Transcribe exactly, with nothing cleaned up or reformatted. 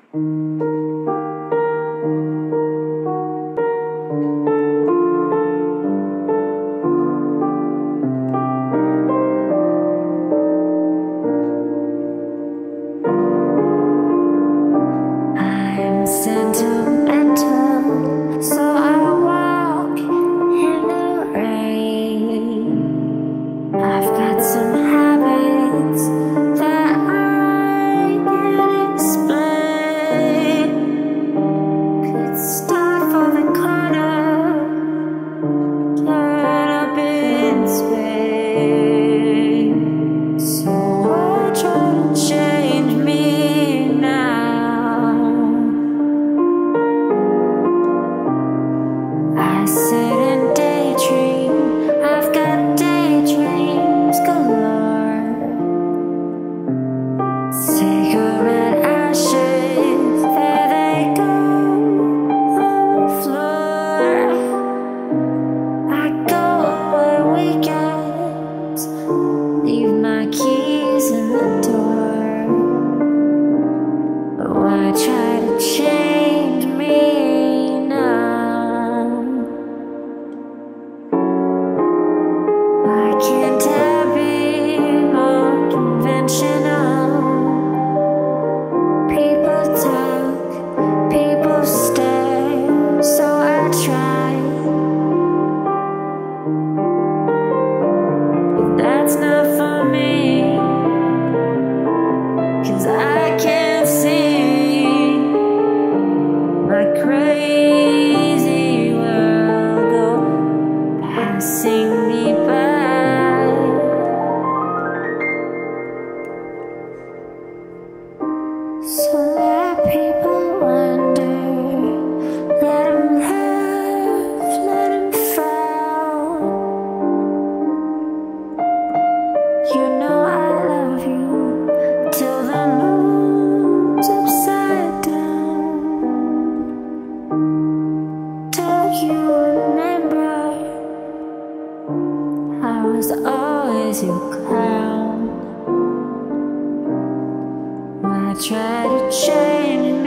I'm sentimental, so I walk in the rain. I've got some habits that I can't explain. Could start from the corner, turn up in Spain. So I try to change me now. I sit and daydream. I've got daydreams galore. Cigarette ashes, there they go on the floor. I go away weekends, leave my keys in the door. But why try to change me now? Why can't I be more conventional? People talk, people stare, so I try. But that's not for me, 'cause I can't see my crazy world go passing me by. So let people wonder, let them laugh, let them frown. You know I love you till the moon's upside down. Don't you remember I was always your clown? Why try to change